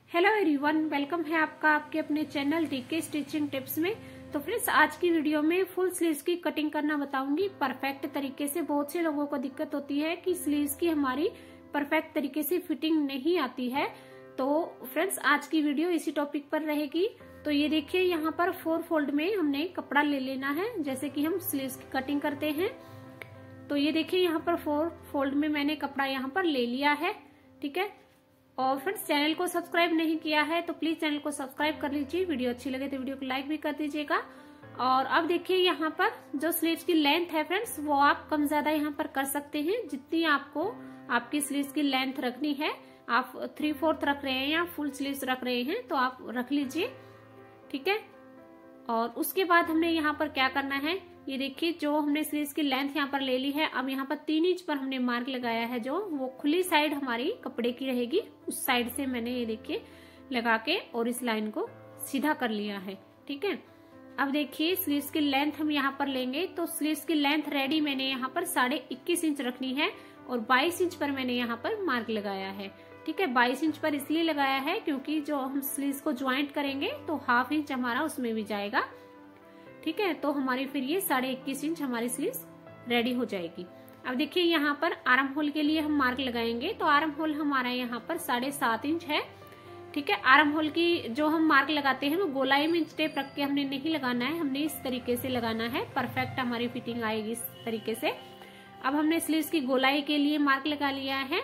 Hello everyone, welcome है आपका आपके अपने चैनल डीके स्टिचिंग टिप्स में। तो फ्रेंड्स, आज की वीडियो में फुल स्लीव्स की कटिंग करना बताऊंगी परफेक्ट तरीके से। बहुत से लोगों को दिक्कत होती है कि स्लीव्स की हमारी परफेक्ट तरीके से फिटिंग नहीं आती है। तो फ्रेंड्स, आज की वीडियो इसी टॉपिक पर रहेगी। तो ये देखिए, यहाँ पर 4 फोल्ड में हमने कपड़ा ले लेना है, जैसे कि हम स्लीव्स की कटिंग करते हैं। तो ये देखिए, यहाँ पर 4 फोल्ड में मैंने कपड़ा यहाँ पर ले लिया है। ठीक है। और फ्रेंड्स, चैनल को सब्सक्राइब नहीं किया है तो प्लीज चैनल को सब्सक्राइब कर लीजिए। वीडियो अच्छी लगे तो वीडियो को लाइक भी कर दीजिएगा। और अब देखिए, यहाँ पर जो स्लीव्स की लेंथ है फ्रेंड्स, वो आप कम ज्यादा यहाँ पर कर सकते हैं। जितनी आपको आपकी स्लीव्स की लेंथ रखनी है, आप 3/4 रख रहे हैं या फुल स्लीव्स रख रहे हैं तो आप रख लीजिए। ठीक है। और उसके बाद हमने यहाँ पर क्या करना है, ये देखिए, जो हमने स्लीव्स की लेंथ यहाँ पर ले ली है। अब यहाँ पर 3 इंच पर हमने मार्क लगाया है, जो वो खुली साइड हमारी कपड़े की रहेगी। उस साइड से मैंने ये देखिए लगा के और इस लाइन को सीधा कर लिया है। ठीक है। अब देखिए, स्लीव्स की लेंथ हम यहाँ पर लेंगे। तो स्लीव्स की लेंथ रेडी मैंने यहाँ पर 21.5 इंच रखनी है और 22 इंच पर मैंने यहाँ पर मार्क लगाया है। ठीक है। 22 इंच पर इसलिए लगाया है क्योंकि जो हम स्लीव्स को ज्वाइंट करेंगे तो 1/2 इंच हमारा उसमें भी जाएगा। ठीक है। तो हमारी फिर ये 21.5 इंच हमारी स्लीव्स रेडी हो जाएगी। अब देखिए, यहाँ पर आर्म होल के लिए हम मार्क लगाएंगे। तो आर्म होल हमारा यहाँ पर 7.5 इंच है। ठीक है। आर्म होल की जो हम मार्क लगाते हैं वो गोलाई में इंच टेप रख के हमने नहीं लगाना है, हमने इस तरीके से लगाना है। परफेक्ट हमारी फिटिंग आएगी इस तरीके से। अब हमने स्लीव्स की गोलाई के लिए मार्क लगा लिया है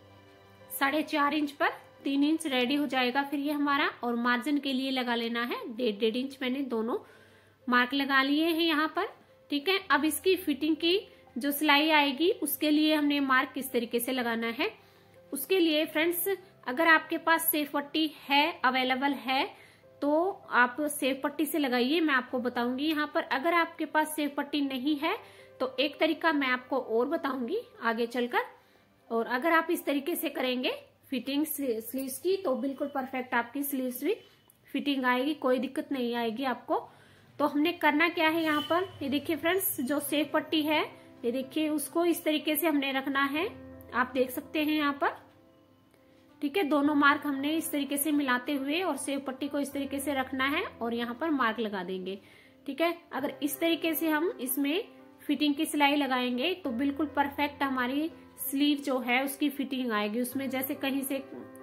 4.5 इंच पर। 3 इंच रेडी हो जाएगा फिर ये हमारा। और मार्जिन के लिए लगा लेना है 1.5 इंच। मैंने दोनों मार्क लगा लिए हैं यहाँ पर। ठीक है। अब इसकी फिटिंग की जो सिलाई आएगी उसके लिए हमने मार्क किस तरीके से लगाना है, उसके लिए फ्रेंड्स, अगर आपके पास सेफ पट्टी है, अवेलेबल है, तो आप सेफ पट्टी से लगाइए। मैं आपको बताऊंगी यहाँ पर। अगर आपके पास सेफ पट्टी नहीं है तो एक तरीका मैं आपको और बताऊंगी आगे चलकर। और अगर आप इस तरीके से करेंगे फिटिंग स्लीव्स की तो बिल्कुल परफेक्ट आपकी स्लीव्स भी फिटिंग आएगी, कोई दिक्कत नहीं आएगी आपको। तो हमने करना क्या है यहाँ पर, ये देखिए फ्रेंड्स, जो सेफ पट्टी है, ये देखिए, उसको इस तरीके से हमने रखना है। आप देख सकते हैं यहाँ पर। ठीक है। दोनों मार्क हमने इस तरीके से मिलाते हुए और सेफ पट्टी को इस तरीके से रखना है और यहाँ पर मार्क लगा देंगे। ठीक है। अगर इस तरीके से हम इसमें फिटिंग की सिलाई लगाएंगे तो बिल्कुल परफेक्ट हमारी स्लीव जो है उसकी फिटिंग आएगी। उसमें जैसे कहीं से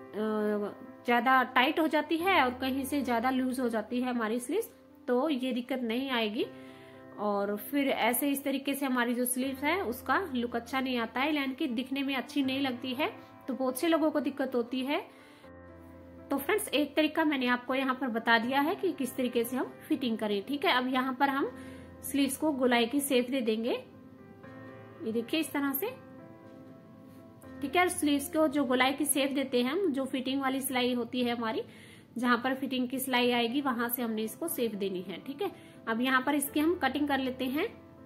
ज्यादा टाइट हो जाती है और कहीं से ज्यादा लूज हो जाती है हमारी स्लीव, तो ये दिक्कत नहीं आएगी। और फिर ऐसे इस तरीके से हमारी जो स्लीव्स है उसका लुक अच्छा नहीं आता है, यानी कि दिखने में अच्छी नहीं लगती है। तो बहुत से लोगों को दिक्कत होती है। तो फ्रेंड्स, एक तरीका मैंने आपको यहाँ पर बता दिया है कि किस तरीके से हम फिटिंग करें। ठीक है। अब यहाँ पर हम स्लीव्स को गोलाई की शेप दे देंगे, ये देखिए इस तरह से। ठीक है। स्लीव्स को जो गोलाई की शेप देते हैं हम, जो फिटिंग वाली सिलाई होती है हमारी, जहां पर फिटिंग की सिलाई आएगी वहां से हमने इसको शेप देनी है। ठीक है। अब यहाँ पर इसकी हम कटिंग कर लेते हैं,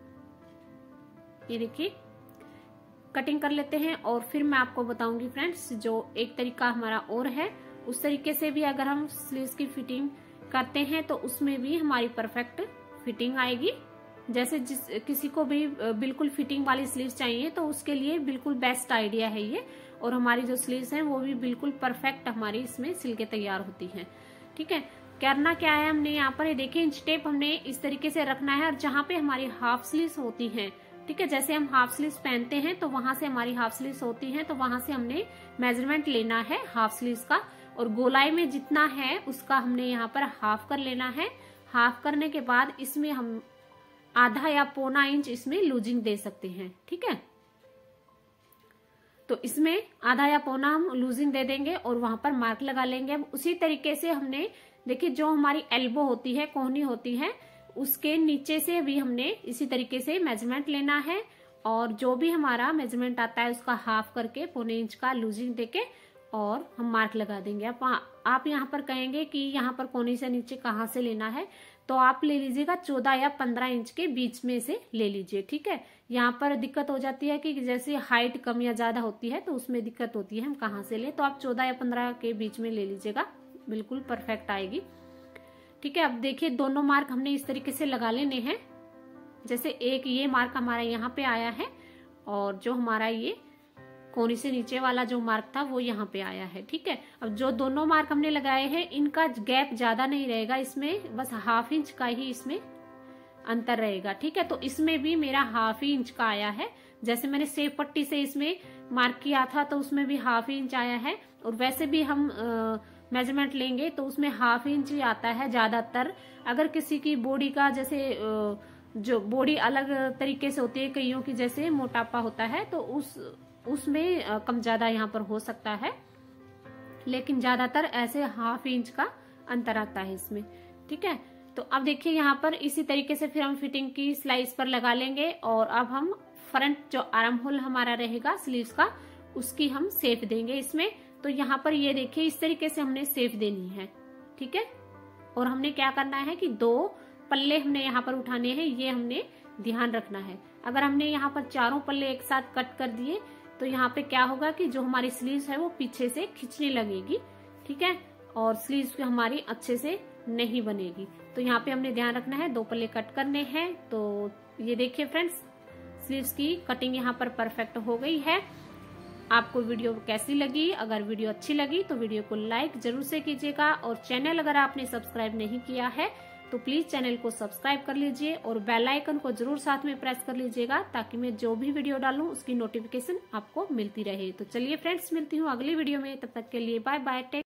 ये देखिए कटिंग कर लेते हैं। और फिर मैं आपको बताऊंगी फ्रेंड्स, जो एक तरीका हमारा और है, उस तरीके से भी अगर हम स्लीव्स की फिटिंग करते हैं तो उसमें भी हमारी परफेक्ट फिटिंग आएगी। जैसे किसी को भी बिल्कुल फिटिंग वाली स्लीव्स चाहिए तो उसके लिए बिल्कुल बेस्ट आइडिया है ये। और हमारी जो स्लीव्स हैं वो भी बिल्कुल परफेक्ट हमारी इसमें सिल के तैयार होती हैं। ठीक है। करना क्या है, हमने यहाँ पर देखिए इंच टेप हमने इस तरीके से रखना है। और जहाँ पे हमारी हाफ स्लीव्स होती हैं, ठीक है, जैसे हम हाफ स्लीव्स पहनते हैं तो वहां से हमारी हाफ स्लीव्स होती हैं, तो वहां से हमने मेजरमेंट लेना है हाफ स्लीव्स का। और गोलाई में जितना है उसका हमने यहाँ पर हाफ कर लेना है। हाफ करने के बाद इसमें हम आधा या पौना इंच इसमें लूजिंग दे सकते हैं। ठीक है। तो इसमें आधा या पौना हम लूजिंग दे देंगे और वहां पर मार्क लगा लेंगे। अब उसी तरीके से हमने देखिए, जो हमारी एल्बो होती है, कोहनी होती है, उसके नीचे से भी हमने इसी तरीके से मेजरमेंट लेना है। और जो भी हमारा मेजरमेंट आता है उसका हाफ करके पौने इंच का लूजिंग देके और हम मार्क लगा देंगे। आप यहाँ पर कहेंगे कि यहाँ पर कोहनी से नीचे कहाँ से लेना है, तो आप ले लीजिएगा 14 या 15 इंच के बीच में से ले लीजिए। ठीक है। यहाँ पर दिक्कत हो जाती है कि जैसे हाइट कम या ज्यादा होती है तो उसमें दिक्कत होती है हम कहाँ से ले, तो आप 14 या 15 के बीच में ले लीजिएगा, बिल्कुल परफेक्ट आएगी। ठीक है। अब देखिए, दोनों मार्क हमने इस तरीके से लगा लेने हैं। जैसे एक ये मार्क हमारा यहाँ पे आया है और जो हमारा ये कोनी से नीचे वाला जो मार्क था वो यहाँ पे आया है। ठीक है, अब जो दोनों मार्क हमने लगाए हैं इनका गैप ज्यादा नहीं रहेगा, इसमें बस ½ इंच का ही इसमें अंतर रहेगा। ठीक है, तो इसमें भी मेरा ½ इंच का आया है। जैसे मैंने सेब पट्टी से इसमें मार्क किया था तो उसमें भी ½ इंच आया है, और वैसे भी हम मेजरमेंट लेंगे तो उसमें ½ इंच ही आता है ज्यादातर। अगर किसी की बॉडी का जैसे जो बॉडी अलग तरीके से होती है, कईयों की जैसे मोटापा होता है तो उसमें कम ज्यादा यहाँ पर हो सकता है, लेकिन ज्यादातर ऐसे ½ इंच का अंतर आता है इसमें। ठीक है, तो अब देखिए यहाँ पर इसी तरीके से फिर हम फिटिंग की स्लाइस पर लगा लेंगे, और अब हम फ्रंट जो आर्म होल हमारा रहेगा स्लीव्स का उसकी हम शेप देंगे इसमें। तो यहाँ पर ये देखिए इस तरीके से हमने शेप देनी है। ठीक है, और हमने क्या करना है कि 2 पल्ले हमने यहाँ पर उठाने हैं, ये हमने ध्यान रखना है। अगर हमने यहाँ पर चारों पल्ले एक साथ कट कर दिए तो यहाँ पे क्या होगा कि जो हमारी स्लीव्स है वो पीछे से खिंचने लगेगी। ठीक है, और स्लीव्स हमारी अच्छे से नहीं बनेगी। तो यहाँ पे हमने ध्यान रखना है, 2 पल्ले कट करने हैं। तो ये देखिए फ्रेंड्स, स्लीव्स की कटिंग यहाँ पर परफेक्ट हो गई है। आपको वीडियो कैसी लगी? अगर वीडियो अच्छी लगी तो वीडियो को लाइक जरूर से कीजिएगा, और चैनल अगर आपने सब्सक्राइब नहीं किया है तो प्लीज चैनल को सब्सक्राइब कर लीजिए, और बेल आइकन को जरूर साथ में प्रेस कर लीजिएगा ताकि मैं जो भी वीडियो डालूं उसकी नोटिफिकेशन आपको मिलती रहे। तो चलिए फ्रेंड्स, मिलती हूँ अगली वीडियो में, तब तक के लिए बाय बाय।